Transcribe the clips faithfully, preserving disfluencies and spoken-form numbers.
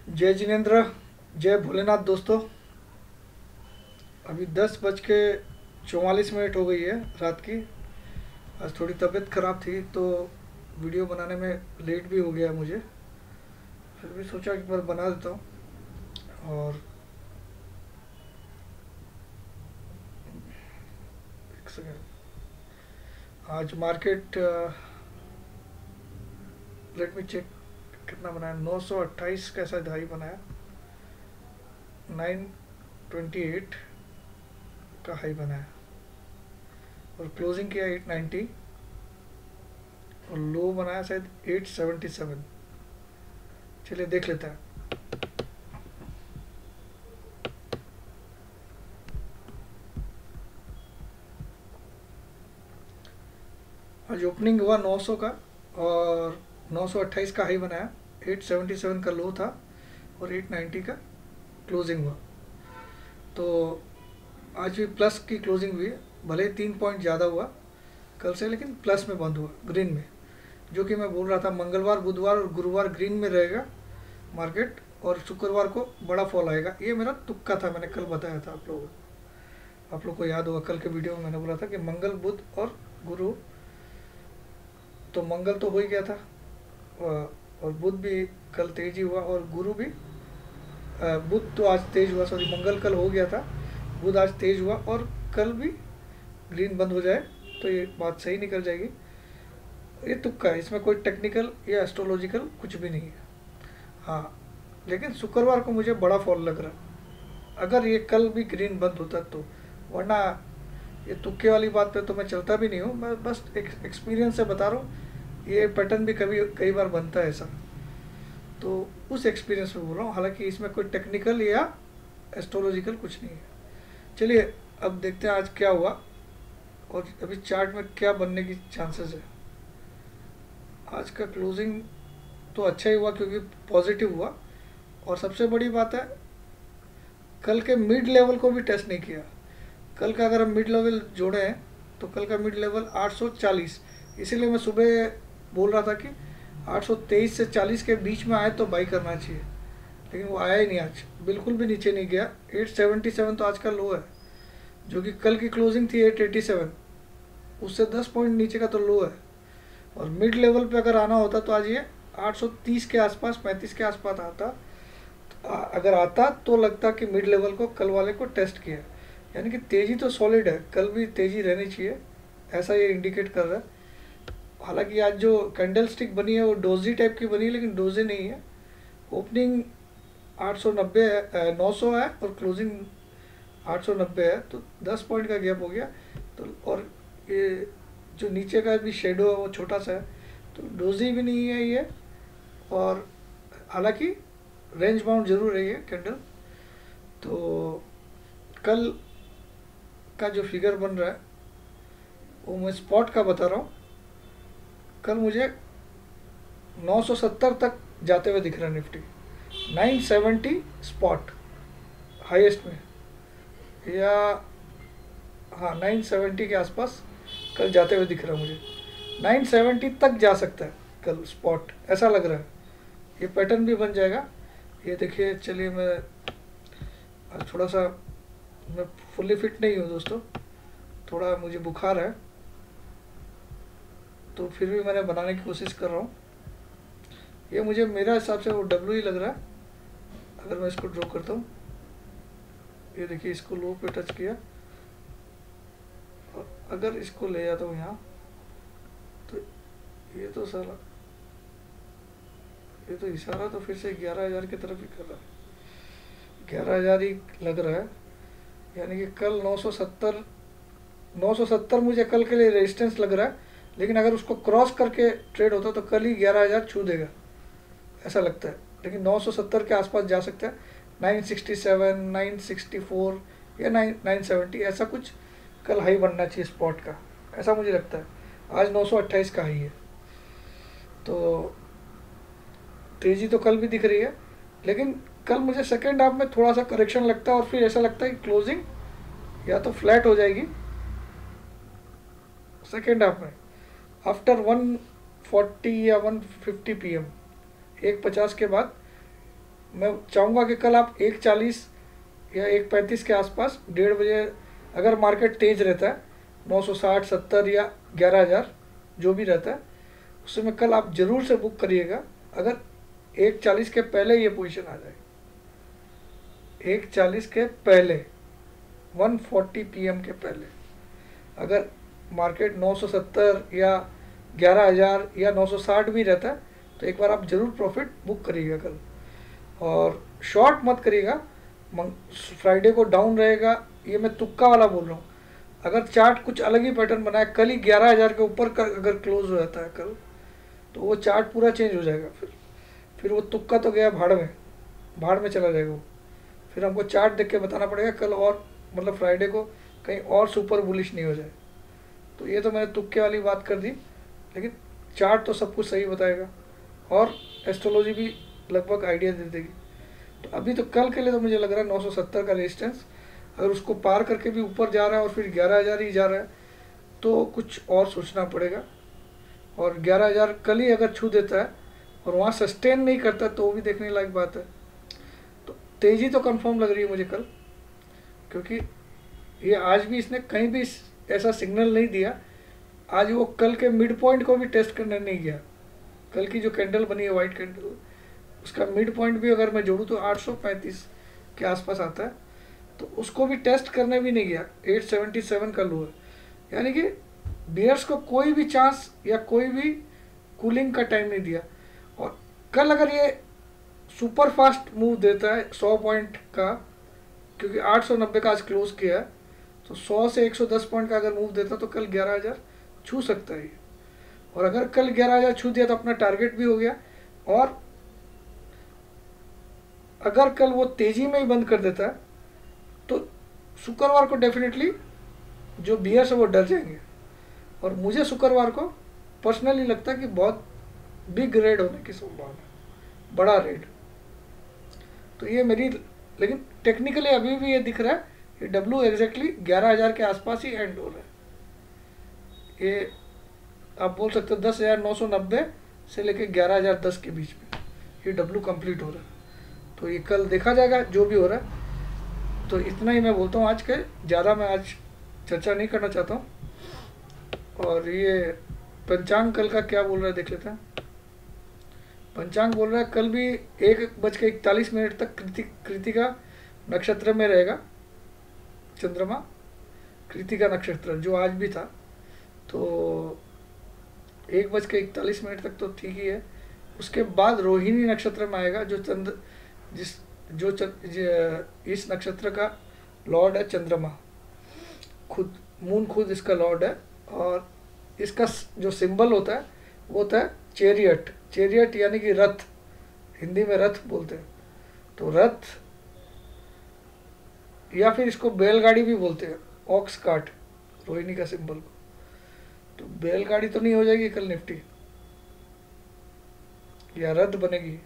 जय जिनेन्द्र, जय भोलेनाथ दोस्तों। अभी दस बज के चौवालीस मिनट हो गई है रात की। आज थोड़ी तबीयत ख़राब थी तो वीडियो बनाने में लेट भी हो गया मुझे। फिर भी सोचा एक बार बना देता हूँ। और एक सेकेंड, आज मार्केट लेट मी चेक कितना बनाया। नौ सौ अट्ठाईस का शायद हाई बनाया, नाइन ट्वेंटी एट का हाई बनाया और क्लोजिंग किया एट नाइन्टी और लो बनाया शायद एट सेवेंटी सेवन। चलिए देख लेते हैं। आज ओपनिंग हुआ नौ सौ का और नौ सौ अट्ठाईस का हाई बनाया, एट सेवेंटी सेवन का लो था और एट नाइन्टी का क्लोजिंग हुआ। तो आज भी प्लस की क्लोजिंग हुई है, भले ही तीन पॉइंट ज़्यादा हुआ कल से, लेकिन प्लस में बंद हुआ, ग्रीन में। जो कि मैं बोल रहा था मंगलवार बुधवार और गुरुवार ग्रीन में रहेगा मार्केट और शुक्रवार को बड़ा फॉल आएगा। ये मेरा तुक्का था, मैंने कल बताया था आप लोगों को। आप लोग को याद होगा कल के वीडियो में मैंने बोला था कि मंगल बुध और गुरु, तो मंगल तो हो ही गया था और बुध भी कल तेज ही हुआ और गुरु भी, बुध तो आज तेज हुआ, सॉरी मंगल कल हो गया था, बुध आज तेज हुआ और कल भी ग्रीन बंद हो जाए तो ये बात सही निकल जाएगी। ये तुक्का है, इसमें कोई टेक्निकल या एस्ट्रोलॉजिकल कुछ भी नहीं है। हाँ, लेकिन शुक्रवार को मुझे बड़ा फॉल लग रहा है अगर ये कल भी ग्रीन बंद होता तो, वरना ये तुक्के वाली बात पे तो मैं चलता भी नहीं हूँ। मैं बस एक एक्सपीरियंस से बता रहा हूँ, ये पैटर्न भी कभी कई बार बनता है ऐसा, तो उस एक्सपीरियंस में बोल रहा हूँ। हालांकि इसमें कोई टेक्निकल या एस्ट्रोलॉजिकल कुछ नहीं है। चलिए अब देखते हैं आज क्या हुआ और अभी चार्ट में क्या बनने की चांसेस है। आज का क्लोजिंग तो अच्छा ही हुआ क्योंकि पॉजिटिव हुआ और सबसे बड़ी बात है कल के मिड लेवल को भी टेस्ट नहीं किया। कल का अगर हम मिड लेवल जोड़े हैं तो कल का मिड लेवल आठ सौ चालीस, इसीलिए मैं सुबह बोल रहा था कि आठ सौ तेईस से चालीस के बीच में आए तो बाई करना चाहिए, लेकिन वो आया ही नहीं। आज बिल्कुल भी नीचे नहीं गया। एट सेवेंटी सेवन तो आज का लो है, जो कि कल की क्लोजिंग थी एट एटी सेवन, उससे दस पॉइंट नीचे का तो लो है। और मिड लेवल पे अगर आना होता तो आज ये आठ सौ तीस के आसपास, पैंतीस के आसपास आता। तो अगर आता तो लगता कि मिड लेवल को कल वाले को टेस्ट किया, यानी कि तेज़ी तो सॉलिड है, कल भी तेज़ी रहनी चाहिए, ऐसा ये इंडिकेट कर रहा है। हालांकि आज जो कैंडल स्टिक बनी है वो डोजी टाइप की बनी है, लेकिन डोजी नहीं है। ओपनिंग आठ सौ नब्बे है, नौ सौ है और क्लोजिंग आठ सौ नब्बे है, तो दस पॉइंट का गैप हो गया। तो और ये जो नीचे का भी शेडो है वो छोटा सा है, तो डोजी भी नहीं है ये। और हालांकि रेंज बाउंड जरूर है ये कैंडल। तो कल का जो फिगर बन रहा है वो मैं स्पॉट का बता रहा हूँ। कल मुझे नौ सौ सत्तर तक जाते हुए दिख रहा है Nifty, nine seventy spot highest में, या हाँ नाइन सेवेंटी के आसपास कल जाते हुए दिख रहा है मुझे। नाइन सेवेंटी तक जा सकता है कल स्पॉट, ऐसा लग रहा है। ये पैटर्न भी बन जाएगा, ये देखिए। चलिए मैं आज थोड़ा सा, मैं फुल्ली फिट नहीं हूँ दोस्तों, थोड़ा मुझे बुखार है, तो फिर भी मैंने बनाने की कोशिश कर रहा हूँ। ये मुझे मेरा हिसाब से वो डब्ल्यू ही लग रहा है। अगर मैं इसको ड्रॉ करता हूँ, ये देखिए इसको लो पे टच किया और अगर इसको ले जाता हूँ यहाँ, तो ये तो साला, ये तो इशारा तो फिर से ग्यारह हज़ार की तरफ ही कर रहा है, ग्यारह हज़ार ही लग रहा है। यानी कि कल नौ सौ सत्तर, नौ सौ सत्तर मुझे कल के लिए रेजिस्टेंस लग रहा है, लेकिन अगर उसको क्रॉस करके ट्रेड होता तो कल ही ग्यारह हज़ार छू देगा, ऐसा लगता है। लेकिन नौ सौ सत्तर के आसपास जा सकता है, nine sixty seven, nine sixty four या नाइन नाइन सेवेंटी, ऐसा कुछ कल हाई बनना चाहिए स्पॉट का, ऐसा मुझे लगता है। आज नौ सौ अट्ठाईस का हाई है, तो तेज़ी तो कल भी दिख रही है, लेकिन कल मुझे सेकेंड हाफ में थोड़ा सा करेक्शन लगता है और फिर ऐसा लगता है कि क्लोजिंग या तो फ्लैट हो जाएगी सेकेंड हाफ में आफ्टर वन फोर्टी या वन फिफ्टी पी एम, एक पचास के बाद मैं चाहूँगा कि कल आप एक चालीस या एक पैंतीस के आसपास डेढ़ बजे, अगर मार्केट तेज़ रहता है नौ सौ साठ सत्तर या ग्यारह हज़ार जो भी रहता है, उसमें कल आप ज़रूर से बुक करिएगा। अगर एक चालीस के पहले ये पोजीशन आ जाए, एक चालीस के पहले, वन फोर्टी पी एम के पहले, अगर मार्केट नौ सौ सत्तर या ग्यारह हज़ार या नौ सौ साठ भी रहता है तो एक बार आप ज़रूर प्रॉफिट बुक करिएगा कल। और शॉर्ट मत करिएगा, फ्राइडे को डाउन रहेगा, ये मैं तुक्का वाला बोल रहा हूँ। अगर चार्ट कुछ अलग ही पैटर्न बनाए, कल ही ग्यारह हज़ार के ऊपर का अगर क्लोज हो जाता है कल, तो वो चार्ट पूरा चेंज हो जाएगा। फिर फिर वो तुक्का तो गया भाड़ में, भाड़ में चला जाएगा वो। फिर हमको चार्ट देख के बताना पड़ेगा कल, और मतलब फ्राइडे को कहीं और सुपर बुलिश नहीं हो जाए। तो ये तो मैंने तुक्के वाली बात कर दी, लेकिन चार्ट तो सब कुछ सही बताएगा और एस्ट्रोलॉजी भी लगभग आइडिया दे देगी। तो अभी तो कल के लिए तो मुझे लग रहा है नौ सौ सत्तर का रेजिस्टेंस, अगर उसको पार करके भी ऊपर जा रहा है और फिर ग्यारह हज़ार ही जा रहा है तो कुछ और सोचना पड़ेगा। और ग्यारह हज़ार कल ही अगर छू देता है और वहाँ सस्टेन नहीं करता तो वो भी देखने लायक बात है। तो तेज़ी तो कंफर्म लग रही है मुझे कल, क्योंकि ये आज भी इसने कहीं भी ऐसा सिग्नल नहीं दिया। आज वो कल के मिड पॉइंट को भी टेस्ट करने नहीं गया। कल की जो कैंडल बनी है वाइट कैंडल, उसका मिड पॉइंट भी अगर मैं जोड़ूँ तो आठ सौ पैंतीस के आसपास आता है, तो उसको भी टेस्ट करने भी नहीं गया। आठ सौ सतहत्तर का लो है, यानी कि बियर्स को कोई भी चांस या कोई भी कूलिंग का टाइम नहीं दिया। और कल अगर ये सुपर फास्ट मूव देता है सौ पॉइंट का, क्योंकि आठ सौ नब्बे का आज क्लोज किया है, तो सौ से एक सौ दस पॉइंट का अगर मूव देता तो कल ग्यारह हज़ार छू सकता है ये। और अगर कल ग्यारह हज़ार छू दिया तो अपना टारगेट भी हो गया। और अगर कल वो तेजी में ही बंद कर देता है तो शुक्रवार को डेफिनेटली जो बियर्स है वो डर जाएंगे। और मुझे शुक्रवार को पर्सनली लगता है कि बहुत बिग रेड होने की संभावना है, बड़ा रेड। तो ये मेरी, लेकिन टेक्निकली अभी भी ये दिख रहा है कि डब्ल्यू एग्जैक्टली ग्यारह हज़ार के आसपास ही एंड हो रहा है। ये आप बोल सकते हो दस हज़ार नौ सौ नब्बे से लेके ग्यारह हज़ार दस के बीच में ये डब्ल्यू कंप्लीट हो रहा है। तो ये कल देखा जाएगा जो भी हो रहा है। तो इतना ही मैं बोलता हूँ आज के, ज़्यादा मैं आज चर्चा नहीं करना चाहता हूँ। और ये पंचांग कल का क्या बोल रहा है देख लेते हैं। पंचांग बोल रहा है कल भी एक बज के इकतालीस मिनट तक कृति कृतिका नक्षत्र में रहेगा चंद्रमा, कृतिका नक्षत्र जो आज भी था। तो एक बज के इकतालीस मिनट तक तो ठीक ही है। उसके बाद रोहिणी नक्षत्र में आएगा, जो चंद्र जिस जो चंद, इस नक्षत्र का लॉर्ड है चंद्रमा, खुद मून खुद इसका लॉर्ड है। और इसका जो सिंबल होता है वो होता है चेरियट। चेरियट यानी कि रथ, हिंदी में रथ बोलते हैं। तो रथ या फिर इसको बैलगाड़ी भी बोलते हैं, ऑक्स कार्ट, रोहिणी का सिंबल को। तो बैलगाड़ी तो नहीं हो जाएगी कल निफ्टी, या रथ बनेगी।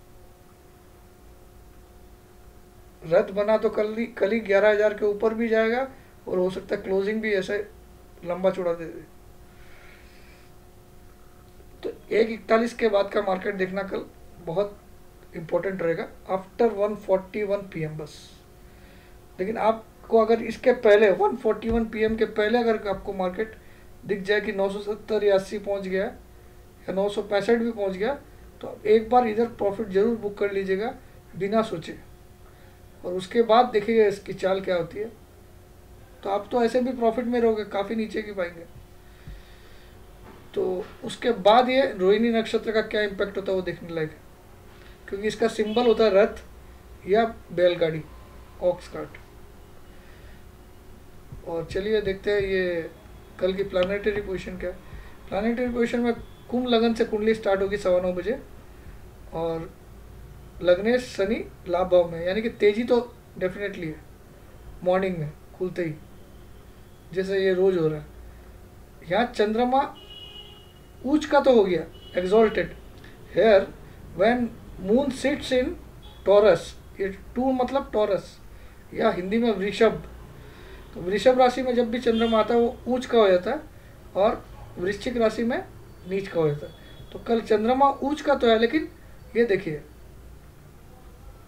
रथ बना तो कल ही कल ही ग्यारह हज़ार के ऊपर भी जाएगा और हो सकता है क्लोजिंग भी ऐसे लंबा चौड़ा दे दे। तो एक इकतालीस के बाद का मार्केट देखना कल बहुत इम्पोर्टेंट रहेगा, after one forty one P M बस। लेकिन आपको अगर इसके पहले one forty one P M के पहले अगर आपको मार्केट दिख जाए कि नौ सौ सत्तर या अस्सी पहुँच गया या नौ सौ पैंसठ भी पहुँच गया, तो एक बार इधर प्रॉफिट ज़रूर बुक कर लीजिएगा बिना सोचे। और उसके बाद देखिएगा इसकी चाल क्या होती है। तो आप तो ऐसे भी प्रॉफिट में रहोगे, काफ़ी नीचे की पाएंगे। तो उसके बाद ये रोहिणी नक्षत्र का क्या इम्पैक्ट होता है वो देखने लायक है, क्योंकि इसका सिंबल होता है रथ या बैलगाड़ी, ऑक्स कार्ट। और चलिए देखते हैं ये कल की प्लानिटरी पोजीशन क्या है। प्लानिटरी पोजीशन में कुंभ लगन से कुंडली स्टार्ट होगी सवा नौ बजे, और लग्नेश शनि लाभ भाव में, यानी कि तेजी तो डेफिनेटली है मॉर्निंग में खुलते ही, जैसे ये रोज हो रहा है। यहाँ चंद्रमा उच्च का तो हो गया, exalted here when moon sits in Taurus. ये टू मतलब टॉरस या हिंदी में वृषभ। तो वृषभ राशि में जब भी चंद्रमा आता है वो ऊंच का हो जाता है, और वृश्चिक राशि में नीच का हो जाता है। तो कल चंद्रमा ऊंच का तो है, लेकिन ये देखिए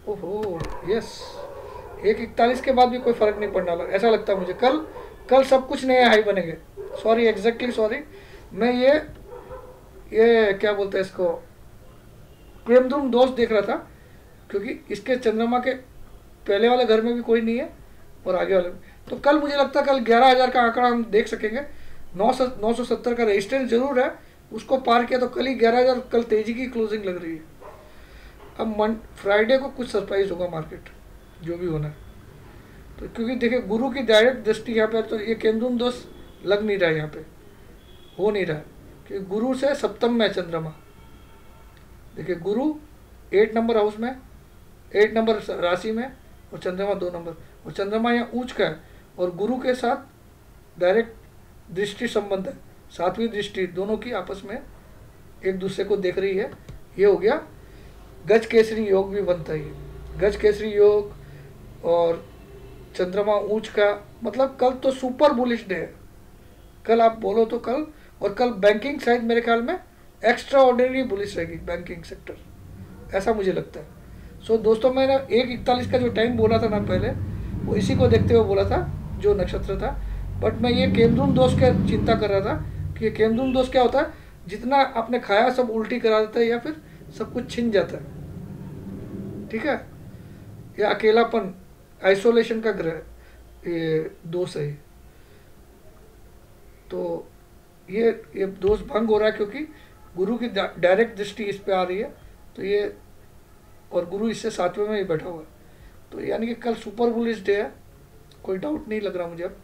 ओहो यस, एक इकतालीस के बाद भी कोई फ़र्क नहीं पड़ने वाला ऐसा लगता है मुझे। कल कल सब कुछ नए हाई बनेंगे। सॉरी, एग्जैक्टली सॉरी, मैं ये ये क्या बोलते हैं इसको, प्रेमधूम दोष देख रहा था, क्योंकि इसके चंद्रमा के पहले वाले घर में भी कोई नहीं है और आगे वाले में। तो कल मुझे लगता है कल ग्यारह हज़ार का आंकड़ा हम देख सकेंगे। नौ सौ नौ सौ सत्तर का रेजिस्टेंस जरूर है, उसको पार किया तो कल ही ग्यारह हज़ार, कल तेजी की क्लोजिंग लग रही है। अब मन फ्राइडे को कुछ सरप्राइज होगा मार्केट, जो भी होना है। तो क्योंकि देखिए गुरु की डायरेक्ट दृष्टि यहाँ पे, तो ये केंद्रुम दोष लग नहीं रहा है, यहाँ पे हो नहीं रहा है, क्योंकि गुरु से सप्तम में चंद्रमा। देखिए गुरु एट नंबर हाउस में, एट नंबर राशि में, और चंद्रमा दो नंबर, और चंद्रमा यहाँ ऊंच का है और गुरु के साथ डायरेक्ट दृष्टि संबंध है, सातवीं दृष्टि दोनों की आपस में एक दूसरे को देख रही है। ये हो गया गज केसरी योग भी बनता है, गज केसरी योग और चंद्रमा ऊंच का, मतलब कल तो सुपर बुलिश डे है। कल आप बोलो तो कल, और कल बैंकिंग साइड मेरे ख्याल में एक्स्ट्रा ऑर्डिनरी बुलिश रहेगी, बैंकिंग सेक्टर, ऐसा मुझे लगता है। सो so, दोस्तों मैंने एक इकतालीस का जो टाइम बोला था ना पहले, वो इसी को देखते हुए बोला था जो नक्षत्र था। बट मैं ये केंद्रुम दोष का चिंता कर रहा था कि ये केंद्रुम दोष क्या होता है, जितना आपने खाया सब उल्टी करा देता है या फिर सब कुछ छिन जाता है, ठीक है, या अकेलापन, आइसोलेशन का ग्रह ये दोष है। तो ये ये दोष भंग हो रहा है क्योंकि गुरु की डायरेक्ट दृष्टि इस पे आ रही है, तो ये, और गुरु इससे सातवें में ही बैठा हुआ है, तो यानी कि कल सुपर बुलिश डे है, कोई डाउट नहीं लग रहा मुझे अब।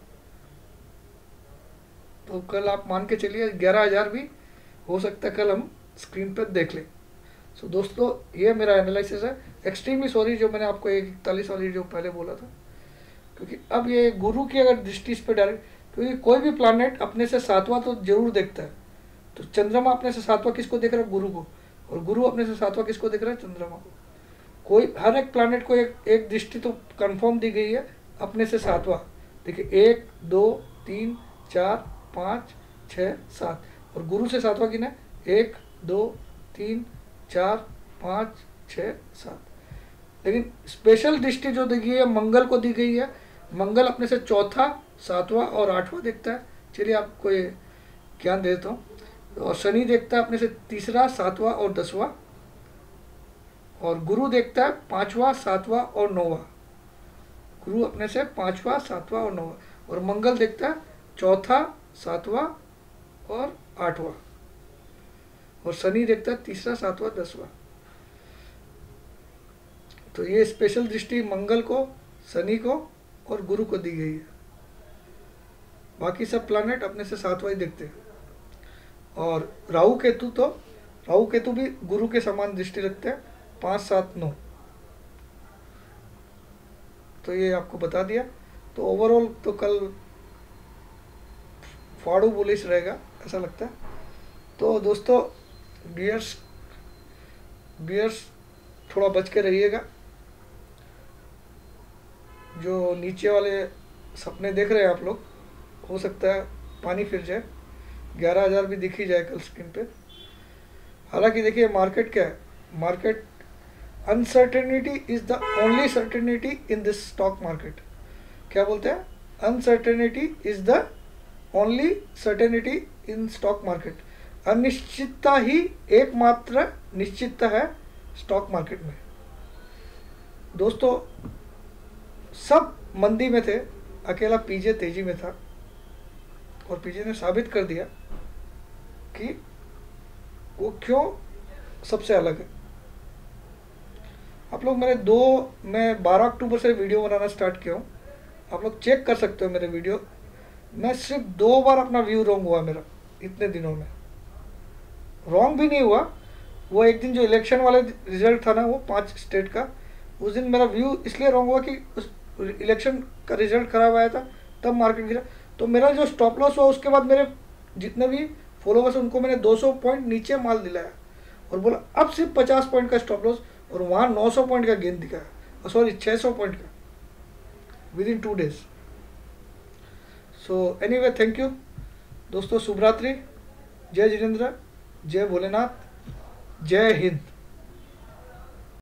तो कल आप मान के चलिए ग्यारह हज़ार भी हो सकता है कल हम स्क्रीन पर देख लें। सो so, दोस्तों ये मेरा एनालिसिस है। एक्सट्रीमली सॉरी जो मैंने आपको एक इकतालीस वाली जो पहले बोला था, क्योंकि अब ये गुरु की अगर दृष्टि इस पर डायरेक्ट, क्योंकि कोई भी प्लानेट अपने से सातवां तो जरूर देखता है। तो चंद्रमा अपने से सातवां किसको देख रहा है, गुरु को, और गुरु अपने से सातवां किसको देख रहा है, चंद्रमा को। कोई हर एक प्लानेट को एक एक दृष्टि तो कंफर्म दी गई है अपने से सातवां। देखिए एक दो तीन चार पाँच छः सात, और गुरु से सातवां कितना है, एक दो तीन चार पाँच छः सात। लेकिन स्पेशल दृष्टि जो दी गई है मंगल को दी गई है, मंगल अपने से चौथा सातवां और आठवां देखता है। चलिए आपको ये ज्ञान दे देता हूँ। और शनि देखता है अपने से तीसरा सातवां और दसवां, और गुरु देखता है पांचवा सातवां और नौवां। गुरु अपने से पांचवा सातवां और नौवां, और मंगल देखता है चौथा सातवां और आठवां, और शनि देखता है तीसरा सातवां दसवां। तो ये स्पेशल दृष्टि मंगल को, शनि को और गुरु को दी गई है। बाकी सब प्लैनेट अपने से सातवां ही देखते हैं। और राहु केतु, तो राहु केतु भी गुरु के समान दृष्टि रखते हैं, पाँच सात नौ। तो ये आपको बता दिया। तो ओवरऑल तो कल फाड़ू बुलिश रहेगा ऐसा लगता है। तो दोस्तों बियर्स बियर्स थोड़ा बच के रहिएगा। जो नीचे वाले सपने देख रहे हैं आप लोग, हो सकता है पानी फिर जाए, ग्यारह हज़ार भी दिख ही जाए कल स्क्रीन पे। हालांकि देखिए मार्केट क्या है, market uncertainty is the only certainty in this stock market. क्या बोलते हैं, uncertainty is the only certainty in stock market. अनिश्चितता ही एकमात्र निश्चितता है स्टॉक मार्केट में। दोस्तों सब मंदी में थे, अकेला पीजे तेजी में था, और पीजे ने साबित कर दिया कि वो क्यों सबसे अलग है। आप लोग मेरे दो मैं बारह अक्टूबर से वीडियो बनाना स्टार्ट किया हूँ, आप लोग चेक कर सकते हो मेरे वीडियो। मैं सिर्फ दो बार अपना व्यू रॉन्ग हुआ मेरा इतने दिनों में, रॉन्ग भी नहीं हुआ। वो एक दिन जो इलेक्शन वाले रिजल्ट था ना, वो पांच स्टेट का, उस दिन मेरा व्यू इसलिए रॉन्ग हुआ कि उस इलेक्शन का रिजल्ट खराब आया था, तब मार्केट गिरा। तो मेरा जो स्टॉप लॉस हुआ, उसके बाद मेरे जितने भी फॉलोवर्स उनको मैंने दो सौ पॉइंट नीचे माल दिलाया और बोला अब सिर्फ पचास पॉइंट का स्टॉप लॉस, और वहाँ नौ सौ पॉइंट का गेन दिखाया, और सॉरी छः सौ पॉइंट का within two days. So anyway thank you दोस्तों, शुभ रात्रि, जय जिनेंद्र, जय भोलेनाथ, जय हिंद।